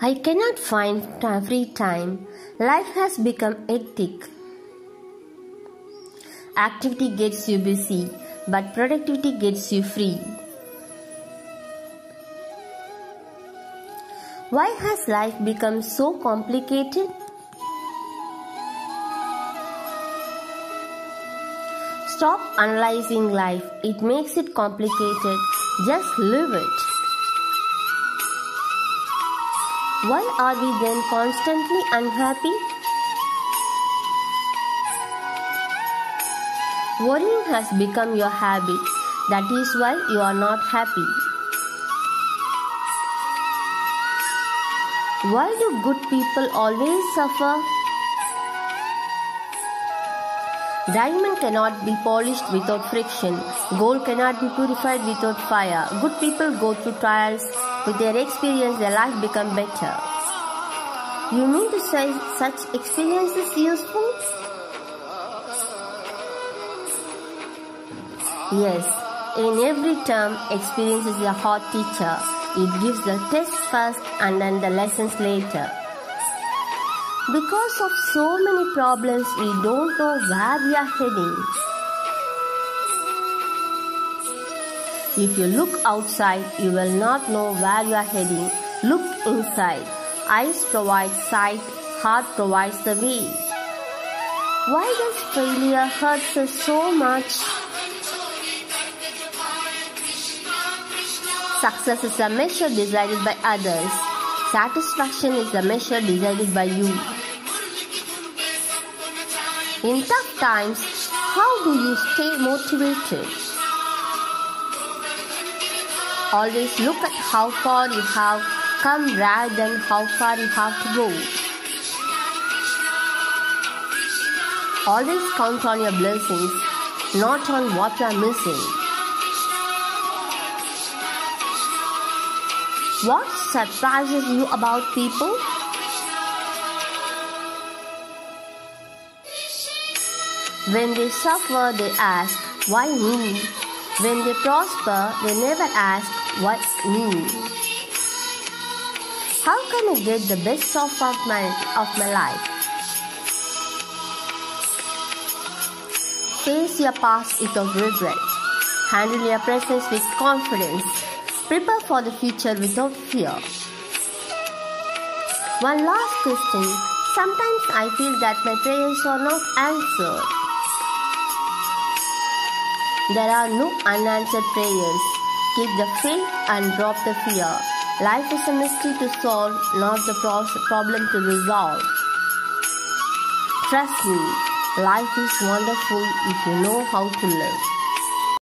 I cannot find free time. Life has become hectic. Activity gets you busy, but productivity gets you free. Why has life become so complicated? Stop analyzing life. It makes it complicated. Just live it. Why are we then constantly unhappy? Worrying has become your habit. That is why you are not happy. Why do good people always suffer? Diamond cannot be polished without friction. Gold cannot be purified without fire. Good people go through trials. With their experience, their life becomes better. You mean to say such experiences useful? Yes, in every term, experience is a hot teacher. It gives the test first and then the lessons later. Because of so many problems, we don't know where we are heading. If you look outside, you will not know where you are heading. Look inside. Eyes provide sight, heart provides the way. Why does failure hurt us so much? Success is a measure decided by others. Satisfaction is a measure decided by you. In tough times, how do you stay motivated? Always look at how far you have come rather than how far you have to go. Always count on your blessings, not on what you are missing. What surprises you about people? When they suffer, they ask, why me? When they prosper, they never ask, what me? How can I get the best of my life? Face your past without regret. Handle your present with confidence. Prepare for the future without fear. One last question. Sometimes I feel that my prayers are not answered. There are no unanswered prayers. Keep the faith and drop the fear. Life is a mystery to solve, not the problem to resolve. Trust me, life is wonderful if you know how to live.